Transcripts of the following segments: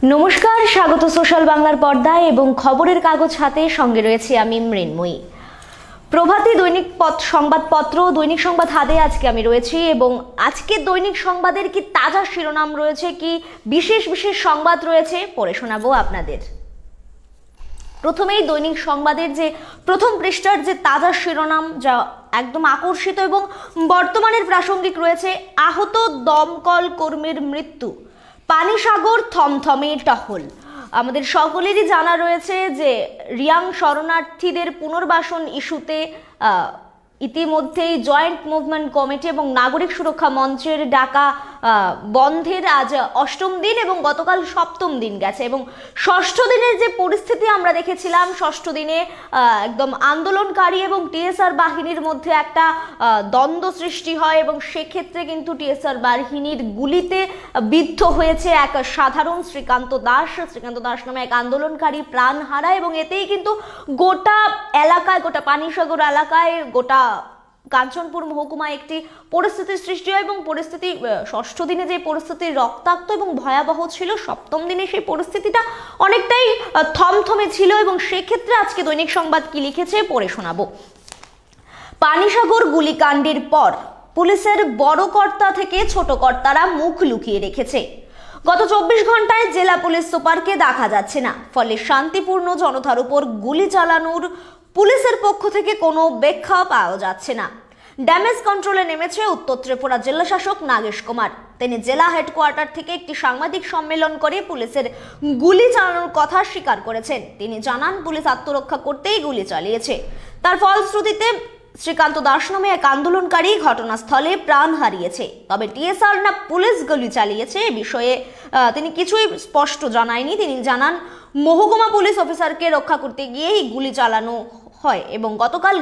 নমস্কার, স্বাগত সোশ্যাল বাংলার পর্দায় এবং খবরের কাগজ হাতে সঙ্গে রয়েছে আমি মৃন্ময়ী। প্রভাতী দৈনিক সংবাদপত্র দৈনিক সংবাদ হাতে আজকে আমি রয়েছি এবং আজকে দৈনিক সংবাদের কি তাজা শিরোনাম রয়েছে, কি বিশেষ বিশেষ সংবাদ রয়েছে পড়ে শোনাবো আপনাদের। প্রথমেই দৈনিক সংবাদের যে প্রথম পৃষ্ঠার যে তাজা শিরোনাম, যা একদম আকর্ষিত এবং বর্তমানের প্রাসঙ্গিক রয়েছে। আহত দমকল কর্মীর মৃত্যু, পানিসাগর থমথমে টহল। আমাদের সকলেরই জানা রয়েছে যে রিয়াং শরণার্থীদের পুনর্বাসন ইস্যুতে ইতিমধ্যেই জয়েন্ট মুভমেন্ট কমিটি এবং নাগরিক সুরক্ষা মঞ্চের ডাকা বন্ধের আজ অষ্টম দিন এবং গতকাল সপ্তম দিন গেছে এবং ষষ্ঠ দিনের যে পরিস্থিতি আমরা দেখেছিলাম, ষষ্ঠ দিনে একদম আন্দোলনকারী এবং টিএসআর বাহিনীর মধ্যে একটা দ্বন্দ্ব সৃষ্টি হয় এবং সেক্ষেত্রে কিন্তু টিএসআর বাহিনীর গুলিতে বিদ্ধ হয়েছে এক সাধারণ শ্রীকান্ত দাস নামে এক আন্দোলনকারী প্রাণ হারায় এবং এতেই কিন্তু গোটা এলাকায়, গোটা পানিসাগর এলাকায়, গোটা কাঞ্চনপুর মহকুমায় একটি পরিস্থিতির সৃষ্টি হয় এবং পরিস্থিতি ষষ্ঠ দিনে যে পরিস্থিতি রক্তাক্ত এবং ভয়াবহ ছিল, সপ্তম দিনে সেই পরিস্থিতিটা অনেকটাই থমথমে ছিল এবং সেক্ষেত্রে আজকে দৈনিক সংবাদ কি লিখেছে পড়ে শোনাবো। পানিসাগর গুলিকাণ্ডের পর পুলিশের বড় কর্তা থেকে ছোট কর্তারা মুখ লুকিয়ে রেখেছে। গত 24 ঘন্টায় জেলা পুলিশ সুপারকে দেখা যাচ্ছে না, ফলে শান্তিপূর্ণ জনতার উপর গুলি চালানোর পুলিশের পক্ষ থেকে কোনো ব্যাখ্যা পাওয়া যাচ্ছে না। ড্যামেজ কন্ট্রোলে নেমেছে উত্তর ত্রিপুরা জেলা শাসক নাগেশ কুমার। তিনি জেলা হেডকোয়ার্টার থেকে একটি সাংবাদিক সম্মেলন করে পুলিশের গুলি চালানোর কথা স্বীকার করেছেন। তিনি জানান, পুলিশ আত্মরক্ষা করতেই গুলি চালিয়েছে। তার ফলশ্রুতিতে শ্রীকান্ত দাস নামে এক আন্দোলনকারী ঘটনাস্থলে প্রাণ হারিয়েছে। তবে টিএসআর না পুলিশ গুলি চালিয়েছে এ বিষয়ে তিনি কিছুই স্পষ্ট জানায়নি। তিনি জানান, মহকুমা পুলিশ অফিসারকে রক্ষা করতে গিয়েই গুলি চালানো হয় এবং গতকাল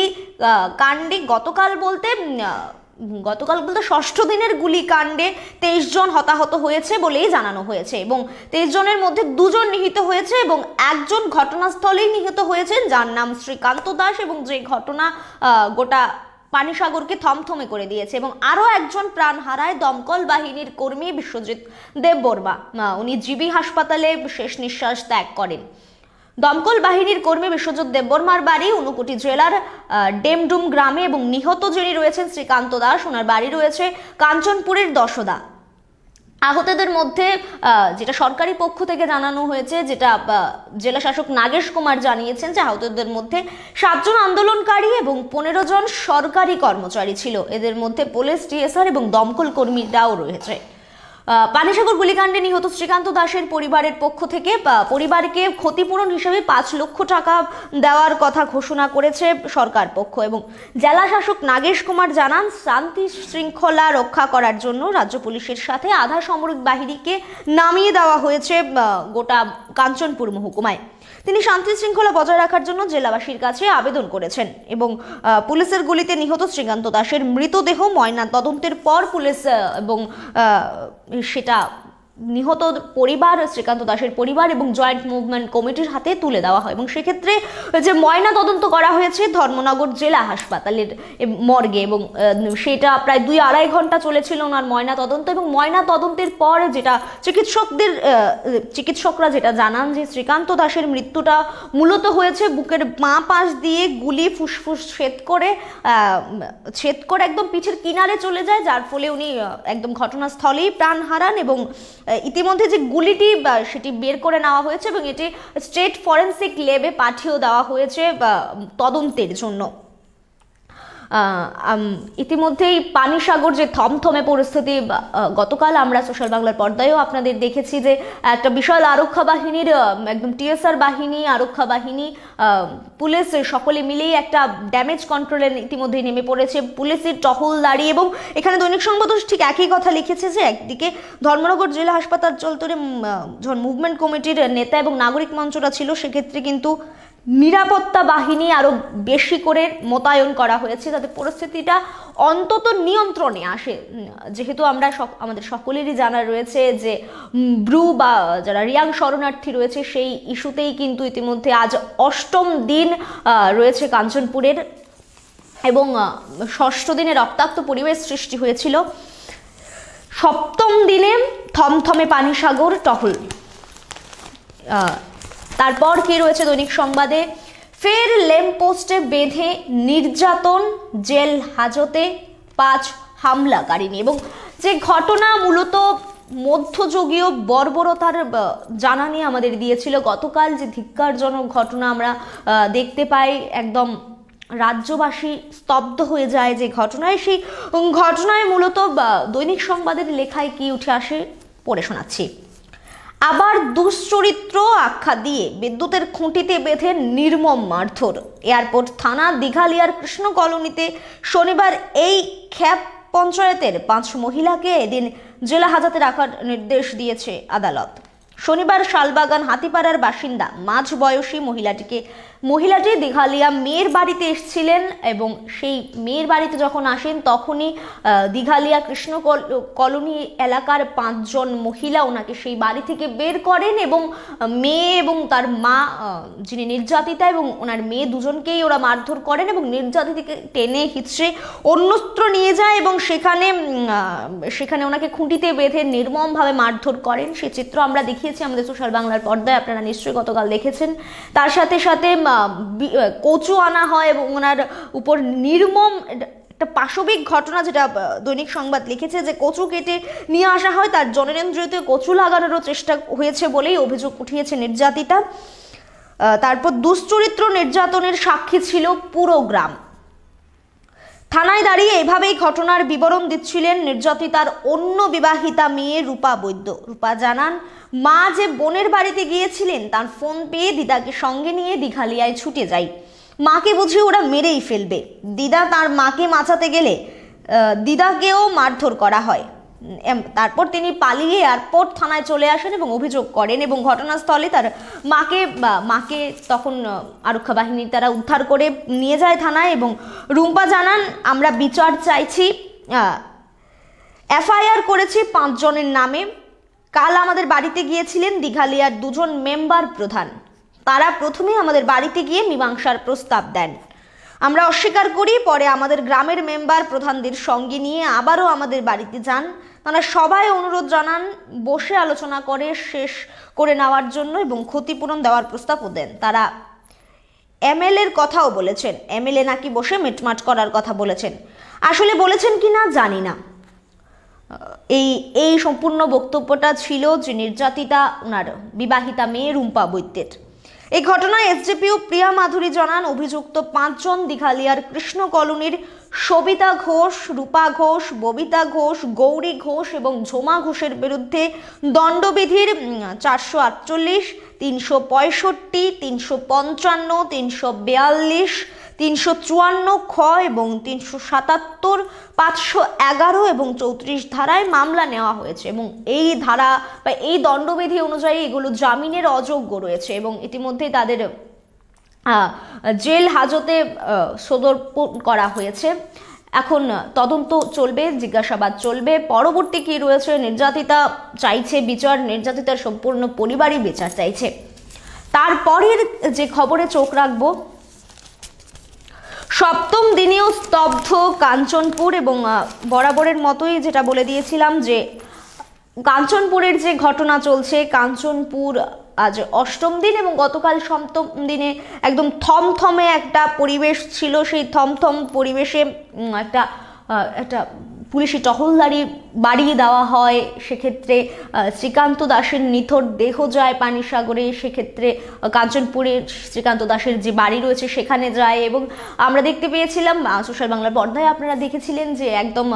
বলতে ষষ্ঠ দিনের গুলিকাণ্ডে 23 জন হতাহত হয়েছে বলেই জানানো হয়েছে এবং 23 জনের মধ্যে 2 জন নিহত হয়েছে এবং একজন ঘটনাস্থলেই নিহত হয়েছেন, যার নাম শ্রীকান্ত দাস এবং যে ঘটনা গোটা পানিসাগরকে থমথমে করে দিয়েছে এবং আরো একজন প্রাণ হারায় দমকল বাহিনীর কর্মী বিশ্বজিৎ দেববর্মা। উনি জিবি হাসপাতালে শেষ নিঃশ্বাস ত্যাগ করেন। দমকল বাহিনীর কর্মী বিশ্বজিৎ দেববর্মার বাড়ি ঊনকোটি জেলার ডেমডুম গ্রামে এবং নিহত যিনি রয়েছেন শ্রীকান্ত দাস, ওনার বাড়ি রয়েছে কাঞ্চনপুরের দশদা। আহতদের মধ্যে যেটা সরকারি পক্ষ থেকে জানানো হয়েছে, যেটা জেলা শাসক নাগেশ কুমার জানিয়েছেন, যে আহতদের মধ্যে 7 জন আন্দোলনকারী এবং 15 জন সরকারি কর্মচারী ছিল। এদের মধ্যে পুলিশ, টিএসআর এবং দমকল কর্মীরাও রয়েছে। পানিসাগর গুলিকাণ্ডে নিহত শ্রীকান্ত দাসের পরিবারের পক্ষ থেকে পরিবারকে ক্ষতিপূরণ হিসেবে 5 লক্ষ টাকা দেওয়ার কথা ঘোষণা করেছে সরকার পক্ষ এবং জেলা শাসক নাগেশ কুমার জানান, শান্তি শৃঙ্খলা রক্ষা করার জন্য রাজ্য পুলিশের সাথে আধা সামরিক বাহিনীকে নামিয়ে দেওয়া হয়েছে গোটা কাঞ্চনপুর মহকুমায়। তিনি শান্তি শৃঙ্খলা বজায় রাখার জন্য জেলাবাসীর কাছে আবেদন করেছেন এবং পুলিশের গুলিতে নিহত শ্রীকান্ত দাসের মৃতদেহ ময়না তদন্তের পর পুলিশ এবং সেটা নিহত পরিবার, শ্রীকান্ত দাসের পরিবার এবং জয়েন্ট মুভমেন্ট কমিটির হাতে তুলে দেওয়া হয় এবং সেক্ষেত্রে যে ময়না তদন্ত করা হয়েছে ধর্মনগর জেলা হাসপাতালের মর্গে এবং সেটা প্রায় 2-2.5 ঘন্টা চলেছিল ওনার ময়না তদন্ত এবং ময়না তদন্তের পর যেটা চিকিৎসকরা যেটা জানান, যে শ্রীকান্ত দাসের মৃত্যুটা মূলত হয়েছে বুকের বাঁ পাশ দিয়ে গুলি ফুসফুস ছেদ করে একদম পিঠের কিনারে চলে যায়, যার ফলে উনি একদম ঘটনাস্থলেই প্রাণ হারান এবং ইতিমধ্যে যে গুলিটি সেটি বের করে নেওয়া হয়েছে এবং এটি স্টেট ফরেন্সিক ল্যাবে পাঠিয়ে দেওয়া হয়েছে তদন্তের জন্য। ইতিমধ্যেই পানিসাগর যে থমথমে পরিস্থিতি, গতকাল আমরা সোশ্যাল বাংলার পর্দায়ও আপনাদের দেখেছি যে একটা বিশাল আরক্ষা বাহিনীর, একদম টিএসআর বাহিনী, আরক্ষা বাহিনী, পুলিশ সকলে মিলেই একটা ড্যামেজ কন্ট্রোলে ইতিমধ্যেই নেমে পড়েছে। পুলিশের টহলদারি এবং এখানে দৈনিক সংবাদ ঠিক একই কথা লিখেছে যে একদিকে ধর্মনগর জেলা হাসপাতাল চত্বরে মুভমেন্ট কমিটির নেতা এবং নাগরিক মঞ্চরা ছিল, সেক্ষেত্রে কিন্তু নিরাপত্তা বাহিনী আরো বেশি করে মোতায়েন করা হয়েছে যাতে পরিস্থিতিটা অন্তত নিয়ন্ত্রণে আসে। যেহেতু আমাদের সকলেরই জানা রয়েছে যে ব্রু বা যারা রিয়াং শরণার্থী রয়েছে, সেই ইস্যুতেই কিন্তু ইতিমধ্যে আজ অষ্টম দিন রয়েছে কাঞ্চনপুরের এবং ষষ্ঠ দিনে রক্তাক্ত পরিবেশ সৃষ্টি হয়েছিল। সপ্তম দিনে থমথমে পানিসাগর টহল। তারপর কি রয়েছে দৈনিক সংবাদে, ফের ল্যাম্পপোস্টে বেঁধে নির্যাতন, জেল হাজতে 5 হামলাকারিনী। এবং যে ঘটনা মূলত মধ্যযুগীয় বর্বরতার জানানি আমাদের দিয়েছিল গতকাল, যে ধিক্কারজনক ঘটনা আমরা দেখতে পাই, একদম রাজ্যবাসী স্তব্ধ হয়ে যায় যে ঘটনায়, সেই ঘটনায় মূলত দৈনিক সংবাদের লেখায় কি উঠে আসে পড়ে শোনাচ্ছি। আবার দুশ্চরিত্র আখ্যা দিয়ে বিদ্যুতের খুঁটিতে বেঁধে নির্মম মারধর। এয়ারপোর্ট থানা দিঘালিয়ার কৃষ্ণ কলোনিতে শনিবার এই খ্যাপ পঞ্চায়েতের 5 মহিলাকে এদিন জেলা হাজতে রাখার নির্দেশ দিয়েছে আদালত। শনিবার শালবাগান হাতিপাড়ার বাসিন্দা মাঝ বয়সী মহিলাটি দিঘালিয়া মেয়ের বাড়িতে এসেছিলেন এবং সেই মেয়ের বাড়িতে যখন আসেন তখনই দিঘালিয়া কৃষ্ণ কলোনি এলাকার 5 জন মহিলা ওনাকে সেই বাড়ি থেকে বের করেন এবং মেয়ে এবং তার মা যিনি নির্যাতিতা এবং ওনার মেয়ে দুজনকেই ওরা মারধর করেন এবং নির্যাতিতাকে টেনে হিচড়ে অন্যত্র নিয়ে যায় এবং সেখানে ওনাকে খুঁটিতে বেঁধে নির্মমভাবে মারধর করেন। সে চিত্র আমরা দেখিয়েছি আমাদের সোশ্যাল বাংলার পর্দায়, আপনারা নিশ্চয়ই গতকাল দেখেছেন। তার সাথে সাথে কচু আনা হয় এবং ওনার উপর নির্মম একটা পাশবিক ঘটনা, যেটা দৈনিক সংবাদ লিখেছে, যে কচু কেটে নিয়ে আসা হয়, তার জননেন্দ্রিয়তে কচু লাগানোরও চেষ্টা হয়েছে বলেই অভিযোগ উঠিয়েছে নির্যাতিতা। তারপর দুশ্চরিত্র নির্যাতনের সাক্ষী ছিল পুরো গ্রাম। থানায় দাঁড়িয়ে এভাবেই ঘটনার বিবরণ দিচ্ছিলেন নির্যাতিতার অন্য বিবাহিতা মেয়ে রূপা বৈদ্য। রূপা জানান, মা যে বোনের বাড়িতে গিয়েছিলেন তার ফোন পেয়ে দিদাকে সঙ্গে নিয়ে দিঘালিয়ায় ছুটে যায়। মাকে বুঝে ওরা মেরেই ফেলবে। দিদা তার মাকে বাঁচাতে গেলে দিদাকেও মারধর করা হয়। তারপর তিনি পালিয়ে এয়ারপোর্ট থানায় চলে আসেন এবং অভিযোগ করেন এবং ঘটনাস্থলে তার মাকে তখন আরক্ষা বাহিনী তারা উদ্ধার করে নিয়ে যায় থানায়। এবং রুম্পা জানান, আমরা বিচার চাইছি, এফআইআর করেছি 5 জনের নামে। কাল আমাদের বাড়িতে গিয়েছিলেন দিঘালিয়ার 2 জন মেম্বার প্রধান। তারা প্রথমে আমাদের বাড়িতে গিয়ে মীমাংসার প্রস্তাব দেন, আমরা অস্বীকার করি। পরে আমাদের গ্রামের মেম্বার প্রধানদের সঙ্গে নিয়ে আবারও আমাদের বাড়িতে যান। তারা সবাই অনুরোধ জানান বসে আলোচনা করে শেষ করে নেওয়ার জন্য এবং ক্ষতিপূরণ দেওয়ার প্রস্তাবও দেন। তারা এমএলএর কথাও বলেছেন, এমএলএ নাকি বসে মিটমাট করার কথা বলেছেন। আসলে বলেছেন কিনা জানি না। এই সম্পূর্ণ বক্তব্যটা ছিল যে নির্যাতিতা ওনার বিবাহিতা মেয়ে রুম্পা বৈদ্যের। এই ঘটনায় এসডিপিও প্রিয়া মাধুরী জানান, অভিযুক্ত 5 জন দিঘালিয়ার কৃষ্ণ কলোনির সবিতা ঘোষ, রূপা ঘোষ, ববিতা ঘোষ, গৌরী ঘোষ এবং ঝোমা ঘোষের বিরুদ্ধে দণ্ডবিধির 448, 365, 355, 342, 354 খ এবং 377, 511 এবং 34 ধারায় মামলা নেওয়া হয়েছে এবং এই ধারা বা এই দণ্ডবিধি অনুযায়ী এগুলো জামিনের অযোগ্য রয়েছে এবং ইতিমধ্যেই তাদের জেল হাজতে সদর্পণ করা হয়েছে। এখন তদন্ত চলবে, জিজ্ঞাসাবাদ চলবে। পরবর্তী কি রয়েছে, নির্যাতিতা চাইছে বিচার, নির্যাতিতার সম্পূর্ণ পরিবারই বিচার চাইছে। তারপরের যে খবরে চোখ রাখবো, 7ম দিনেও স্তব্ধ কাঞ্চনপুর এবং বরাবরের মতোই যেটা বলে দিয়েছিলাম যে কাঞ্চনপুরের যে ঘটনা চলছে, কাঞ্চনপুর আজ 8ম দিন এবং গতকাল 7ম দিনে একদম থমথমে একটা পরিবেশ ছিল। সেই থমথম পরিবেশে একটা পুলিশি টহলদারি বাড়িয়ে দেওয়া হয়। সেক্ষেত্রে শ্রীকান্ত দাসের নিথর দেহ যায় পানিসাগরে, সেক্ষেত্রে কাঞ্চনপুরের শ্রীকান্ত দাসের যে বাড়ি রয়েছে সেখানে যায় এবং আমরা দেখতে পেয়েছিলাম সোশ্যাল বাংলার পর্দায়, আপনারা দেখেছিলেন যে একদম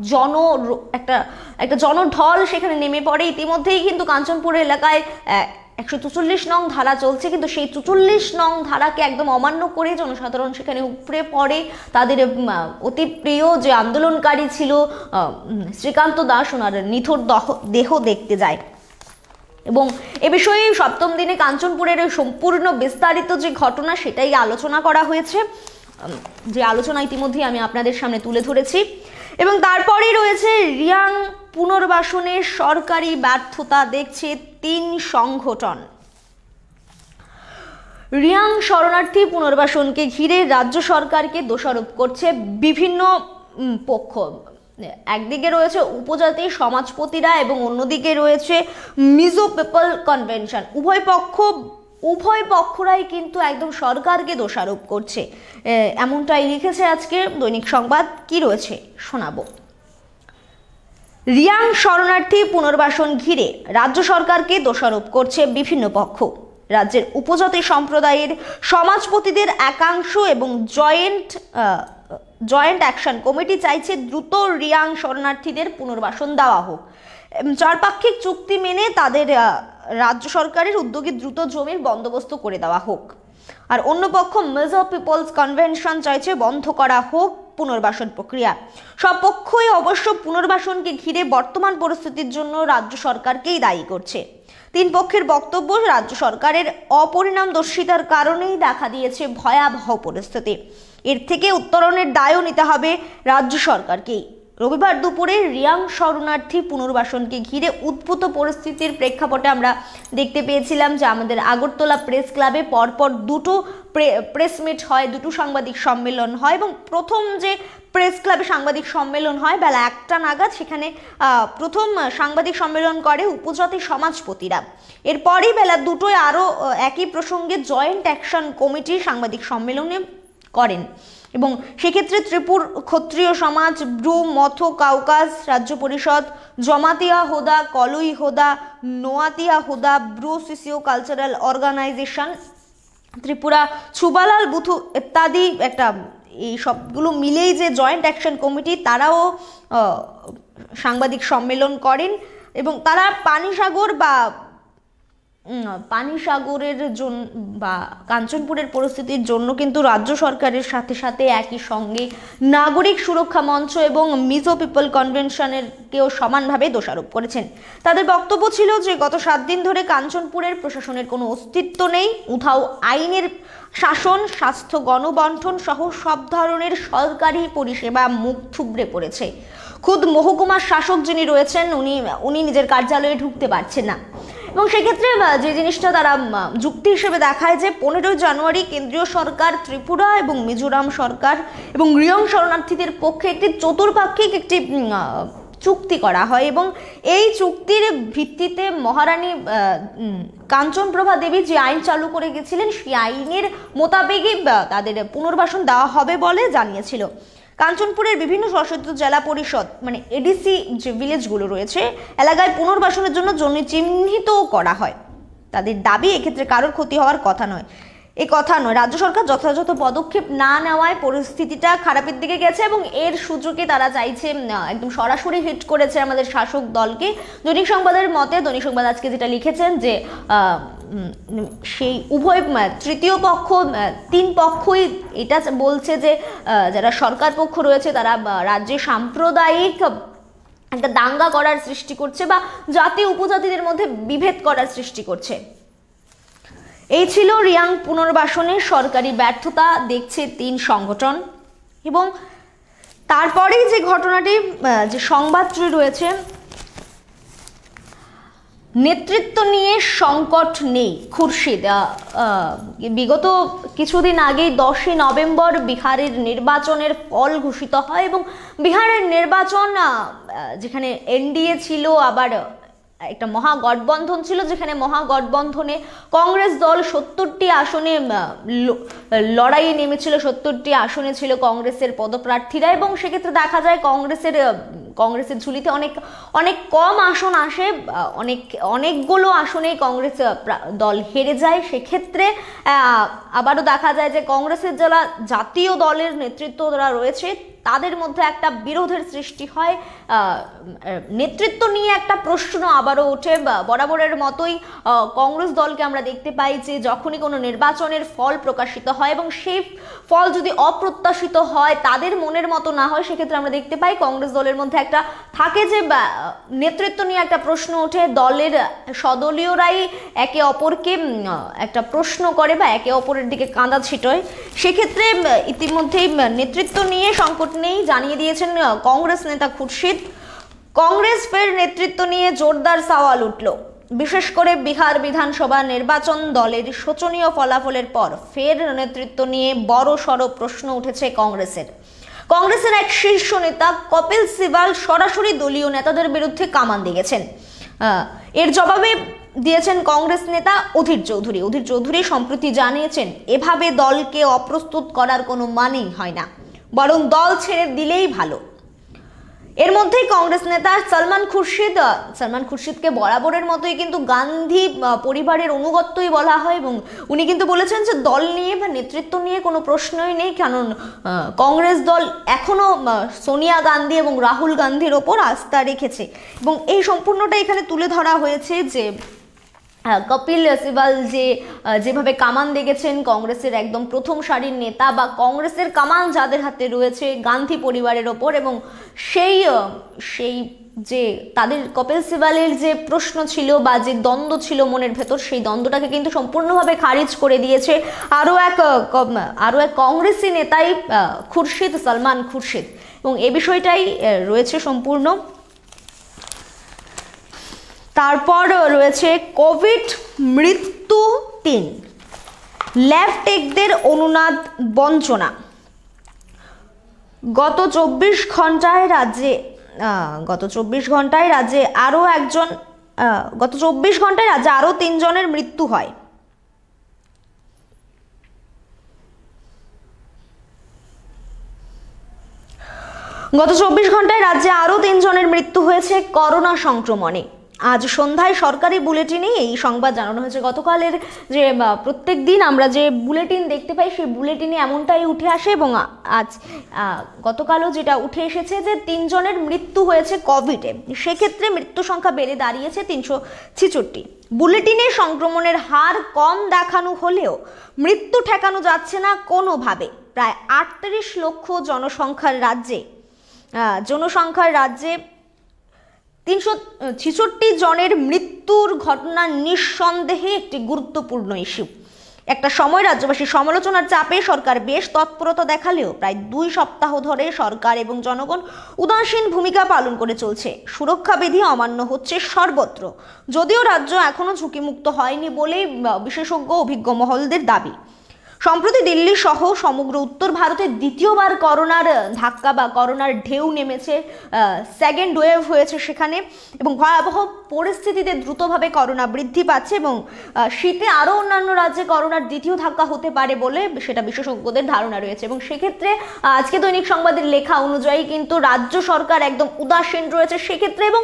একটা জনঢল সেখানে নেমে পড়ে। ইতিমধ্যেই কিন্তু কাঞ্চনপুর এলাকায় 144 নং ধারা চলছে, কিন্তু সেই 44 নং ধারাকে একদম অমান্য করে জনসাধারণ সেখানে উপড়ে পড়ে। তাদের অতি প্রিয় যে আন্দোলনকারী ছিল শ্রীকান্ত দাস, ওনার নিথর দেহ দেখতে যায় এবং এ বিষয়ে 7ম দিনে কাঞ্চনপুরের সম্পূর্ণ বিস্তারিত যে ঘটনা সেটাই আলোচনা করা হয়েছে, যে আলোচনা ইতিমধ্যেই আমি আপনাদের সামনে তুলে ধরেছি। এবং তারপরেই রয়েছে রিয়াং পুনর্বাসনের সরকারি ব্যর্থতা দেখছে 3 সংগঠন। রিয়াং শরণার্থী পুনর্বাসনকে ঘিরে রাজ্য সরকারকে দোষারোপ করছে বিভিন্ন পক্ষ। একদিকে রয়েছে উপজাতি সমাজপতিরা এবং অন্যদিকে রয়েছে মিজো পিপল কনভেনশন। উভয় পক্ষরাই কিন্তু একদম সরকারকে দোষারোপ করছে, এমনটাই লিখেছে আজকে দৈনিক সংবাদ। কি রয়েছে শোনাবো। রিয়াং শরণার্থী পুনর্বাসন ঘিরে রাজ্য সরকারকে দোষারোপ করছে বিভিন্ন পক্ষ। রাজ্যের উপজাতি সম্প্রদায়ের সমাজপতিদের একাংশ এবং জয়েন্ট অ্যাকশন কমিটি চাইছে দ্রুত রিয়াং শরণার্থীদের পুনর্বাসন দেওয়া হোক। চারপাক্ষিক চুক্তি মেনে তাদের রাজ্য সরকারের উদ্যোগে দ্রুত জমির বন্দোবস্ত করে দেওয়া হোক। আর অন্য পক্ষ মিজো পিপলস কনভেনশন চাইছে বন্ধ করা হোক পুনর্বাসন প্রক্রিয়া। সব পক্ষই অবশ্য পুনর্বাসনকে ঘিরে বর্তমান পরিস্থিতির জন্য রাজ্য সরকারকেই দায়ী করছে। তিন পক্ষের বক্তব্য, রাজ্য সরকারের অপরিণামদর্শিতার কারণেই দেখা দিয়েছে ভয়াবহ পরিস্থিতি। এর থেকে উত্তরণের দায়ও নিতে হবে রাজ্য সরকারকেই। রবিবার দুপুরে রিয়াং শরণার্থী পুনর্বাসনকে ঘিরে উদ্ভূত পরিস্থিতির প্রেক্ষাপটে আমরা দেখতে পেয়েছিলাম যে আমাদের আগরতলা প্রেস ক্লাবে পরপর দুটো প্রেস মিট হয়, দুটো সাংবাদিক সম্মেলন হয় এবং প্রথম যে প্রেস ক্লাবে সাংবাদিক সম্মেলন হয় বেলা 1টা নাগাদ, সেখানে প্রথম সাংবাদিক সম্মেলন করে উপজাতি সমাজপতিরা। এরপরই বেলা 2টোয় আরও একই প্রসঙ্গে জয়েন্ট অ্যাকশন কমিটি সাংবাদিক সম্মেলনে করেন এবং সেক্ষেত্রে ত্রিপুর ক্ষত্রিয় সমাজ, ব্রু মথ কাউকাস রাজ্য পরিষদ, Jamatia Hoda, Kalai Hoda, Noatia Hoda, Bru socio cultural organisation, Tripura ছুবালাল বুথু ইত্যাদি একটা এই সবগুলো মিলেই যে জয়েন্ট অ্যাকশন কমিটি, তারাও সাংবাদিক সম্মেলন করেন এবং তারা পানিসাগরের জন্য বা কাঞ্চনপুরের পরিস্থিতির জন্য কিন্তু রাজ্য সরকারের সাথে সাথে একই সঙ্গে নাগরিক সুরক্ষা মঞ্চ এবং মিজো পিপল কনভেনশনেরকেও সমানভাবে দোষারোপ করেছেন। তাদের বক্তব্য ছিল যে গত 7 দিন ধরে কাঞ্চনপুরের প্রশাসনের কোনো অস্তিত্ব নেই, উধাও আইনের শাসন, স্বাস্থ্য, গণবন্টন সহ সব ধরনের সরকারি পরিষেবা মুখ থুবড়ে পড়েছে। খুদ মহকুমার শাসক যিনি রয়েছেন উনি নিজের কার্যালয়ে ঢুকতে পারছেন না এবং সেক্ষেত্রে যে জিনিসটা তারা যুক্তি হিসেবে দেখায় যে 15 জানুয়ারি কেন্দ্রীয় সরকার, ত্রিপুরা এবং মিজোরাম সরকার এবং রিয়াং শরণার্থীদের পক্ষে একটি চতুর্পাক্ষিক একটি চুক্তি করা হয় এবং এই চুক্তির ভিত্তিতে মহারানী কাঞ্চনপ্রভা দেবী যে আইন চালু করে গেছিলেন সেই আইনের মোতাবেকই তাদের পুনর্বাসন দেওয়া হবে বলে জানিয়েছিল। কাঞ্চনপুরের বিভিন্ন স্বশাসিত জেলা পরিষদ মানে এডিসি যে ভিলেজগুলো রয়েছে এলাকায় পুনর্বাসনের জন্য জমি চিহ্নিতও করা হয়। তাদের দাবি এক্ষেত্রে কারোর ক্ষতি হওয়ার কথা নয়। রাজ্য সরকার যথাযথ পদক্ষেপ না নেওয়ায় পরিস্থিতিটা খারাপের দিকে গেছে এবং এর সুযোগে তারা চাইছে একদম সরাসরি হিট করেছে আমাদের শাসক দলকে। দৈনিক সংবাদের মতে, দৈনিক সংবাদ আজকে যেটা লিখেছেন যে সেই উভয় তৃতীয় পক্ষ, 3 পক্ষই এটা বলছে যে যারা সরকার পক্ষ রয়েছে তারা রাজ্যে সাম্প্রদায়িক একটা দাঙ্গা করার সৃষ্টি করছে বা জাতি উপজাতিদের মধ্যে বিভেদ করার সৃষ্টি করছে। এই ছিল রিয়াং পুনর্বাসনের সরকারি ব্যর্থতা দেখছে 3 সংগঠন এবং তারপরেই যে ঘটনাটি, যে সংবাদটি রয়েছে, নেতৃত্ব নিয়ে সংকট নেই খুরশিদ। বিগত কিছুদিন আগেই 10 নভেম্বর বিহারের নির্বাচনের ফল ঘোষিত হয় এবং বিহারের নির্বাচন যেখানে এনডিএ ছিল, আবার একটা মহাগঠবন্ধন ছিল, যেখানে মহাগঠবন্ধনে কংগ্রেস দল 70টি আসনে লড়াইয়ে নেমেছিল। 70টি আসনে ছিল কংগ্রেসের পদপ্রার্থীরা এবং সেক্ষেত্রে দেখা যায় কংগ্রেসের ঝুলিতে অনেক কম আসন আসে, অনেকগুলো আসনেই কংগ্রেস দল হেরে যায়। সেক্ষেত্রে আবারও দেখা যায় যে কংগ্রেসের যারা জাতীয় দলের নেতৃত্ব যারা রয়েছে তাদের মধ্যে একটা বিরোধের সৃষ্টি হয়, নেতৃত্ব নিয়ে একটা প্রশ্ন আবারও ওঠে। বরাবরের মতোই কংগ্রেস দলকে আমরা দেখতে পাই যে যখনই কোনো নির্বাচনের ফল প্রকাশিত হয় এবং সেই ফল যদি অপ্রত্যাশিত হয়, তাদের মনের মতো না হয়, সেক্ষেত্রে আমরা দেখতে পাই কংগ্রেস দলের মধ্যে একটা থাকে যে নেতৃত্ব নিয়ে একটা প্রশ্ন ওঠে, দলের সদলীয়রাই একে অপরকে একটা প্রশ্ন করে বা একে অপরের দিকে কাঁদা ছিটোয়। সেক্ষেত্রে ইতিমধ্যেই নেতৃত্ব নিয়ে সংকট নেই জানিয়ে দিয়েছেন কংগ্রেস নেতা খুরশিদ। কংগ্রেস ফের নেতৃত্ব নিয়ে জোরদার সওয়াল উঠল। বিশেষ করে বিহার বিধানসভা নির্বাচন দলের শোচনীয় ফলাফলের পর ফের নেতৃত্ব নিয়ে বড় সড় প্রশ্ন উঠেছে কংগ্রেসের। কংগ্রেসের এক শীর্ষ নেতা কপিল সিবাল সরাসরি দলীয় নেতাদের বিরুদ্ধে কামান দিয়েছেন। এর জবাবে দিয়েছেন কংগ্রেস নেতা অধীর চৌধুরী। অধীর চৌধুরী সম্প্রতি জানিয়েছেন, এভাবে দলকে অপ্রস্তুত করার কোনো মানেই হয় না, বরং দল ছেড়ে দিলেই ভালো। এর মধ্যেই কংগ্রেস নেতা সলমান খুরশিদকে বরাবরের মতোই কিন্তু গান্ধী পরিবারের অনুগত্যই বলা হয়, এবং উনি কিন্তু বলেছেন যে দল নিয়ে বা নেতৃত্ব নিয়ে কোনো প্রশ্নই নেই, কারণ কংগ্রেস দল এখনো সোনিয়া গান্ধী এবং রাহুল গান্ধীর ওপর আস্থা রেখেছে। এবং এই সম্পূর্ণটা এখানে তুলে ধরা হয়েছে যে কপিল সিবাল যেভাবে কামান দেখেছেন কংগ্রেসের একদম প্রথম সারির নেতা বা কংগ্রেসের কামান যাদের হাতে রয়েছে গান্ধী পরিবারের ওপর, এবং সেই যে তাদের কপিল সিবালের যে প্রশ্ন ছিল বা যে দ্বন্দ্ব ছিল মনের ভেতর, সেই দ্বন্দ্বটাকে কিন্তু সম্পূর্ণভাবে খারিজ করে দিয়েছে আরও এক কংগ্রেসি নেতাই সলমান খুরশিদ, এবং এ বিষয়টাই রয়েছে সম্পূর্ণ। তারপর রয়েছে কোভিড মৃত্যু 3, ল্যাব টেকদের অনুনাদ বঞ্চনা। গত 24 ঘন্টায় রাজ্যে আরও 3 জনের মৃত্যু হয়। গত 24 ঘন্টায় রাজ্যে আরও 3 জনের মৃত্যু হয়েছে করোনা সংক্রমণে। আজ সন্ধ্যায় সরকারি বুলেটিনে এই সংবাদ জানানো হয়েছে। গতকালের যে প্রত্যেক দিন আমরা যে বুলেটিন দেখতে পাই, সেই বুলেটিনে এমনটাই উঠে আসে, এবং আজ গতকালও যেটা উঠে এসেছে যে 3 জনের মৃত্যু হয়েছে কোভিডে। সেক্ষেত্রে মৃত্যু সংখ্যা বেড়ে দাঁড়িয়েছে 366। বুলেটিনে সংক্রমণের হার কম দেখানো হলেও মৃত্যু ঠেকানো যাচ্ছে না কোনোভাবে। প্রায় 38 লক্ষ জনসংখ্যার রাজ্যে 366 জনের মৃত্যুর ঘটনা নিঃসন্দেহে একটি গুরুত্বপূর্ণ ইস্যু। একটা সময় রাজ্যবাসীর সমালোচনার চাপে সরকার বেশ তৎপরতা দেখালেও প্রায় 2 সপ্তাহ ধরে সরকার এবং জনগণ উদাসীন ভূমিকা পালন করে চলছে। সুরক্ষা বিধি অমান্য হচ্ছে সর্বত্র, যদিও রাজ্য এখনো ঝুঁকিমুক্ত হয়নি বলেই বিশেষজ্ঞ অভিজ্ঞ মহলদের দাবি। সম্প্রতি দিল্লি সহ সমগ্র উত্তর ভারতে দ্বিতীয়বার করোনার ধাক্কা বা করোনার ঢেউ নেমেছে, সেকেন্ড ওয়েভ হয়েছে সেখানে, এবং ভয়াবহ পরিস্থিতিতে দ্রুতভাবে করোনা বৃদ্ধি পাচ্ছে, এবং শীতে আরও অন্যান্য রাজ্যে করোনার দ্বিতীয় ধাক্কা হতে পারে বলে সেটা বিশেষজ্ঞদের ধারণা রয়েছে। এবং সেক্ষেত্রে আজকে দৈনিক সংবাদের লেখা অনুযায়ী কিন্তু রাজ্য সরকার একদম উদাসীন রয়েছে সেক্ষেত্রে, এবং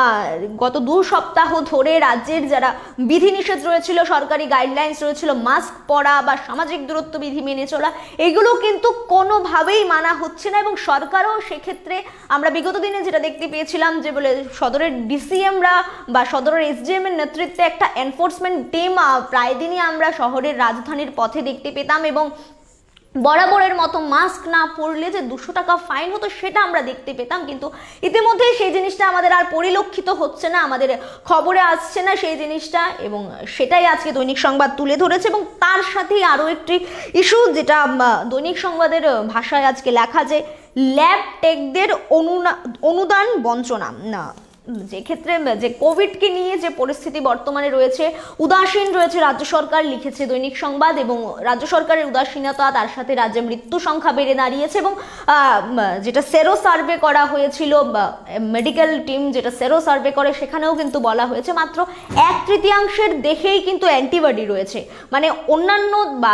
গত 2 সপ্তাহ ধরে রাজ্যের যারা বিধিনিষেধ রয়েছিল, সরকারি গাইডলাইন্স রয়েছিল, মাস্ক পরা বা সামাজিক দূরত্ব বিধি মেনে চলা, এগুলো কিন্তু কোনোভাবেই মানা হচ্ছে না। এবং সরকারও সেক্ষেত্রে আমরা বিগত দিনে যেটা দেখতে পেয়েছিলাম যে বলে সদরের ডিসিএমরা বা সদরের এসডিএম এর নেতৃত্বে একটা এনফোর্সমেন্ট টিম প্রায় দিনই আমরা শহরের রাজধানীর পথে দেখতে পেতাম, এবং বরাবরের মতো মাস্ক না পরলে যে 200 টাকা ফাইন হতো সেটা আমরা দেখতে পেতাম, কিন্তু ইতিমধ্যে সেই জিনিসটা আমাদের আর পরিলক্ষিত হচ্ছে না, আমাদের খবরে আসছে না সেই জিনিসটা, এবং সেটাই আজকে দৈনিক সংবাদ তুলে ধরেছে। এবং তার সাথেই আরও একটি ইস্যু যেটা দৈনিক সংবাদের ভাষায় আজকে লেখা, যে ল্যাব টেকদের অনুদান বঞ্চনা। না, যে ক্ষেত্রে যে কোভিডকে নিয়ে যে পরিস্থিতি বর্তমানে রয়েছে, উদাসীন রয়েছে রাজ্য সরকার, লিখেছে দৈনিক সংবাদ, এবং রাজ্য সরকারের উদাসীনতা তার সাথে রাজ্যে মৃত্যু সংখ্যা বেড়ে দাঁড়িয়েছে। এবং যেটা সেরো সার্ভে করা হয়েছিল, মেডিকেল টিম যেটা সেরো সার্ভে করে, সেখানেও কিন্তু বলা হয়েছে মাত্র 1/3 দেহেই কিন্তু অ্যান্টিবডি রয়েছে, মানে অন্যান্য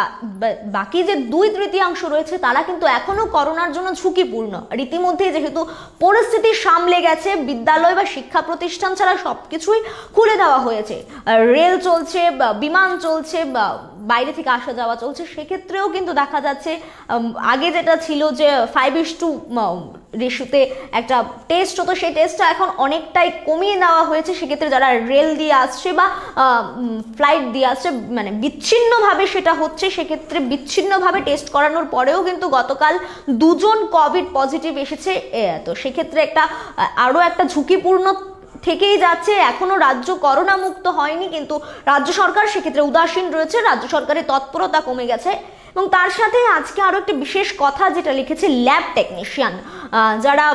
বাকি যে 2/3 রয়েছে তারা কিন্তু এখনো করোনার জন্য ঝুঁকিপূর্ণ। রীতিমধ্যে যেহেতু পরিস্থিতি সামলে গেছে, বিদ্যালয় বা শিক্ষা প্রতিষ্ঠান ছাড়া সবকিছুই খুলে দেওয়া হয়েছে, রেল চলছে, বিমান চলছে, বাইরে থেকে আসা যাওয়া চলছে, সেক্ষেত্রেও কিন্তু দেখা যাচ্ছে আগে যেটা ছিল যে 5:2 রেশিওতে একটা টেস্ট হতো, সেই টেস্টটা এখন অনেকটাই কমিয়ে দেওয়া হয়েছে। সেক্ষেত্রে যারা রেল দিয়ে আসছে বা ফ্লাইট দিয়ে আসছে, মানে বিচ্ছিন্নভাবে সেটা হচ্ছে, সেক্ষেত্রে বিচ্ছিন্নভাবে টেস্ট করানোর পরেও কিন্তু গতকাল 2 জন কোভিড পজিটিভ এসেছে। তো সেক্ষেত্রে আরও একটা ঝুঁকিপূর্ণ থেকেই যাচ্ছে। এখনো রাজ্য করোনা মুক্ত হয়নি, কিন্তু রাজ্য সরকার সেক্ষেত্রে উদাসীন রয়েছে, রাজ্য সরকারের তৎপরতা কমে গেছে। এবং তার সাথে আজকে আরো একটি বিশেষ কথা যেটা লিখেছে ল্যাব টেকনিশিয়ান, যারা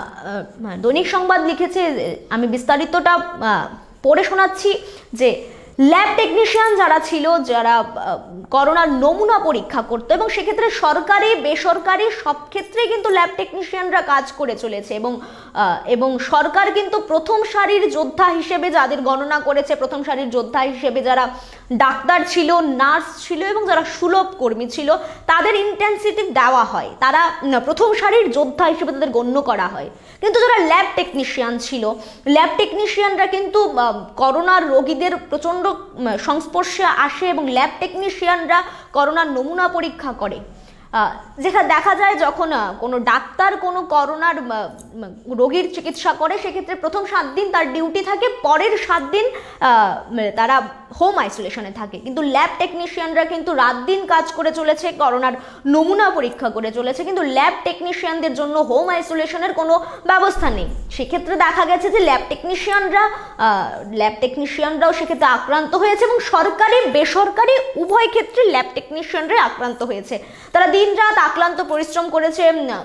দৈনিক সংবাদ লিখেছে, আমি বিস্তারিতটা পড়ে শোনাচ্ছি, যে ল্যাব টেকনিশিয়ান যারা ছিল, যারা করোনার নমুনা পরীক্ষা করতো, এবং সেক্ষেত্রে সরকারি বেসরকারি সব ক্ষেত্রেই কিন্তু ল্যাব টেকনিশিয়ানরা কাজ করে চলেছে, এবং সরকার কিন্তু প্রথম সারির যোদ্ধা হিসেবে যাদের গণনা করেছে, প্রথম সারির যোদ্ধা হিসেবে যারা ডাক্তার ছিল, নার্স ছিল এবং যারা সুলভ কর্মী ছিল, তাদের ইন্টেন্সিটি দেওয়া হয়, তারা প্রথম সারির যোদ্ধা হিসেবে তাদের গণ্য করা হয়। কিন্তু যারা ল্যাব টেকনিশিয়ান ছিল, ল্যাব টেকনিশিয়ানরা কিন্তু করোনার রোগীদের প্রচণ্ড সংস্পর্শে আসে এবং ল্যাব টেকনিশিয়ানরা করোনার নমুনা পরীক্ষা করে। যেখানে দেখা যায় যখন কোনো ডাক্তার কোনো করোনার রোগীর চিকিৎসা করে, সেক্ষেত্রে প্রথম 7 দিন তার ডিউটি থাকে, পরের 7 দিন তারা হোম আইসোলেশনে থাকে। কিন্তু ল্যাব টেকনিশিয়ানরা কিন্তু রাত দিন কাজ করে চলেছে, করোনার নমুনা পরীক্ষা করে চলেছে, কিন্তু ল্যাব টেকনিশিয়ানদের জন্য হোম আইসোলেশনের কোনো ব্যবস্থা নেই। সেক্ষেত্রে দেখা গেছে যে ল্যাব টেকনিশিয়ানরাও সেক্ষেত্রে আক্রান্ত হয়েছে, এবং সরকারি বেসরকারি উভয় ক্ষেত্রে ল্যাব টেকনিশিয়ানরাই আক্রান্ত হয়েছে। তারা দিন রাত আক্লান্ত পরিশ্রম করেছে,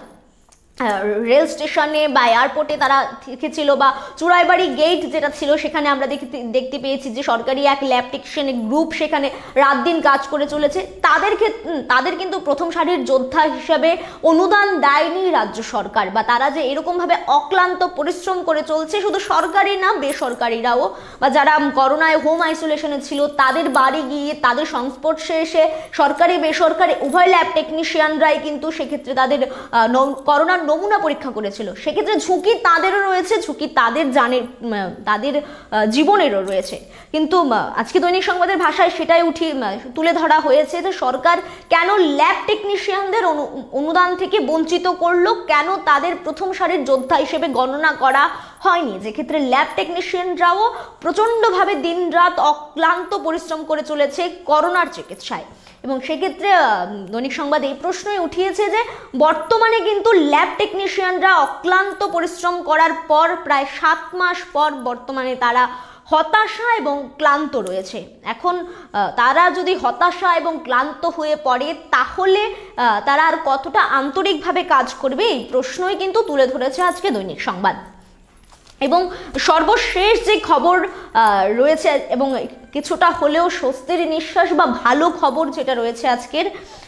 রেল স্টেশনে বা এয়ারপোর্টে তারা থেকেছিল, বা চুড়াইবাড়ি গেট যেটা ছিল সেখানে আমরা দেখতে পেয়েছি যে সরকারি এক ল্যাব টেকনিশিয়ানের গ্রুপ সেখানে রাত দিন কাজ করে চলেছে। তাদের কিন্তু প্রথম সারির যোদ্ধা হিসাবে অনুদান দেয়নি রাজ্য সরকার, বা তারা যে এরকমভাবে অক্লান্ত পরিশ্রম করে চলছে, শুধু সরকারি না বেসরকারিরাও, বা যারা করোনায় হোম আইসোলেশনে ছিল তাদের বাড়ি গিয়ে তাদের সংস্পর্শে এসে সরকারি বেসরকারি উভয় ল্যাব টেকনিশিয়ানরাই কিন্তু সেক্ষেত্রে তাদের করোনার নমুনা পরীক্ষা করেছিল। সেক্ষেত্রে ঝুঁকি তাদেরও রয়েছে, ঝুঁকি তাদের তাদের জীবনেরও রয়েছে। কিন্তু আজকে দৈনিক সংবাদের ভাষায় সেটাই তুলে ধরা হয়েছে যে সরকার কেন ল্যাব টেকনিশিয়ানদের অনুদান থেকে বঞ্চিত করলো, কেন তাদের প্রথম সারির যোদ্ধা হিসেবে গণনা করা হয়নি, যে ক্ষেত্রে ল্যাব টেকনিশিয়ানরাও প্রচণ্ডভাবে দিন রাত অক্লান্ত পরিশ্রম করে চলেছে করোনার চিকিৎসায়। এবং সেক্ষেত্রে দৈনিক সংবাদ এই প্রশ্নই উঠিয়েছে যে বর্তমানে কিন্তু ল্যাব টেকনিশিয়ানরা অক্লান্ত পরিশ্রম করার পর প্রায় 7 মাস পর বর্তমানে তারা হতাশা এবং ক্লান্ত রয়েছে। এখন তারা যদি হতাশা এবং ক্লান্ত হয়ে পড়ে, তাহলে তারা আর কতটা আন্তরিকভাবে কাজ করবে, এই প্রশ্নই কিন্তু তুলে ধরেছে আজকে দৈনিক সংবাদ। এবং সর্বশেষ যে খবর রয়েছে, এবং কিছুটা হলেও স্বস্তির নিঃশ্বাস বা ভালো খবর যেটা রয়েছে আজকের,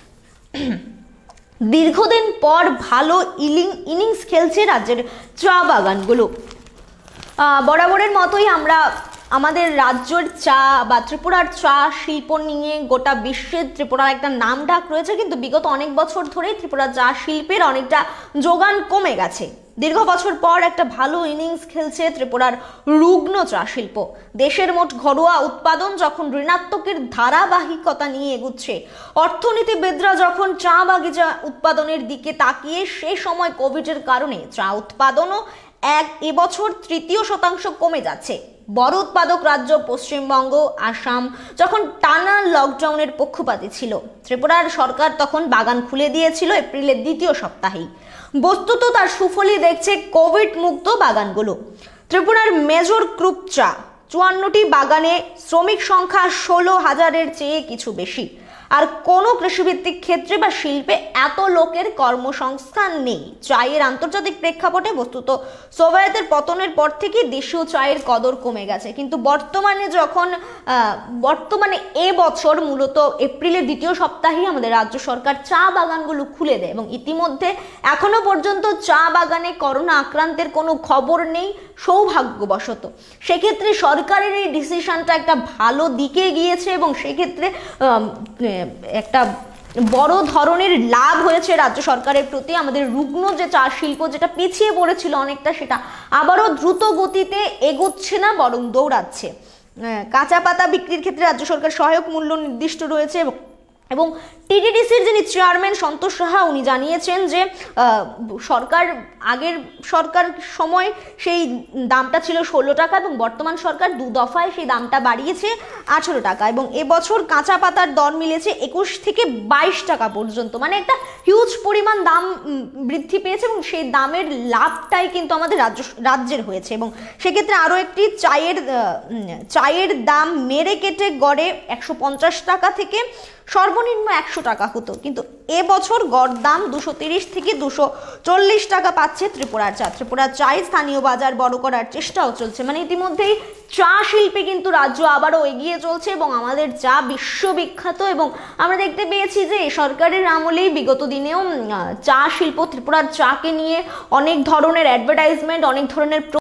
দীর্ঘদিন পর ভালো ইনিংস খেলছে রাজ্যের চা বাগানগুলো। বরাবরের মতোই আমরা আমাদের রাজ্যের চা বা ত্রিপুরার চা শিল্প নিয়ে গোটা বিশ্বে ত্রিপুরার একটা নাম ডাক রয়েছে, কিন্তু বিগত অনেক বছর ধরেই ত্রিপুরার চা শিল্পের অনেকটা যোগান কমে গেছে। দীর্ঘ বছর পর একটা ভালো ইনিংস খেলছে ত্রিপুরার রুগ্ন চা শিল্প। দেশের মোট ঘরোয়া উৎপাদন যখন ঋণাত্মকের ধারাবাহিকতা নিয়ে এগুচ্ছে, অর্থনীতিবিদরা যখন চা বাগিচা উৎপাদনের দিকে তাকিয়ে, সেই সময় কোভিডের কারণে চা উৎপাদনও এবছর 3% কমে যাচ্ছে। বড় উৎপাদক রাজ্য পশ্চিমবঙ্গ, আসাম যখন টানা লকডাউনের পক্ষপাতী ছিল, ত্রিপুরার সরকার তখন বাগান খুলে দিয়েছিল এপ্রিলের 2য় সপ্তাহেই। বস্তুত তার সুফলই দেখছে কোভিড মুক্ত বাগানগুলো। ত্রিপুরার মেজর গ্রুপ চা 54টি বাগানে শ্রমিক সংখ্যা 16,000-এর চেয়ে কিছু বেশি। আর কোনো কৃষিভিত্তিক ক্ষেত্রে বা শিল্পে এত লোকের কর্মসংস্থান নেই। চায়ের আন্তর্জাতিক প্রেক্ষাপটে বস্তুত সোভিয়েতের পতনের পর থেকে দেশীয় চায়ের কদর কমে গেছে, কিন্তু বর্তমানে এবছর মূলত এপ্রিলের 2য় সপ্তাহে আমাদের রাজ্য সরকার চা বাগানগুলো খুলে দেয়, এবং ইতিমধ্যে এখনো পর্যন্ত চা বাগানে করোনা আক্রান্তের কোনো খবর নেই সৌভাগ্যবশত। সেক্ষেত্রে সরকারের এই ডিসিশনটা একটা ভালো দিকে গিয়েছে, এবং সেক্ষেত্রে একটা বড় ধরনের লাভ হয়েছে রাজ্য সরকারের প্রতি। আমাদের রুগ্ন যে চা শিল্প যেটা পিছিয়ে পড়েছিল অনেকটা, সেটা আবারও দ্রুত গতিতে এগোচ্ছে না, বরং দৌড়াচ্ছে। কাঁচা পাতা বিক্রির ক্ষেত্রে রাজ্য সরকার সহায়ক মূল্য নির্দিষ্ট রয়েছে, এবং টিটিডিসির যিনি চেয়ারম্যান সন্তোষ সাহা, উনি জানিয়েছেন যে আগের সরকার সময় সেই দামটা ছিল 16 টাকা, এবং বর্তমান সরকার 2 দফায় সেই দামটা বাড়িয়েছে 18 টাকা, এবং এবছর কাঁচা পাতার দর মিলেছে 21 থেকে 22 টাকা পর্যন্ত। মানে একটা হিউজ পরিমাণ দাম বৃদ্ধি পেয়েছে, এবং সেই দামের লাভটাই কিন্তু আমাদের রাজ্যের হয়েছে। এবং সেক্ষেত্রে আরও একটি চায়ের দাম মেরে কেটে গড়ে 150 টাকা থেকে সর্বনিম্ন 100 টাকা হতো, কিন্তু এবছর গড় দাম 230 থেকে 240 টাকা পাচ্ছে ত্রিপুরার চা। ত্রিপুরার চাই স্থানীয় বাজার বড় করার চেষ্টাও চলছে। মানে ইতিমধ্যেই চা শিল্পে কিন্তু রাজ্য আবারও এগিয়ে চলছে এবং আমাদের চা বিশ্ববিখ্যাত। এবং আমরা দেখতে পেয়েছি যে সরকারের আমলেই বিগত দিনেও চা শিল্প, ত্রিপুরার চাকে নিয়ে অনেক ধরনের অ্যাডভার্টাইজমেন্ট, অনেক ধরনের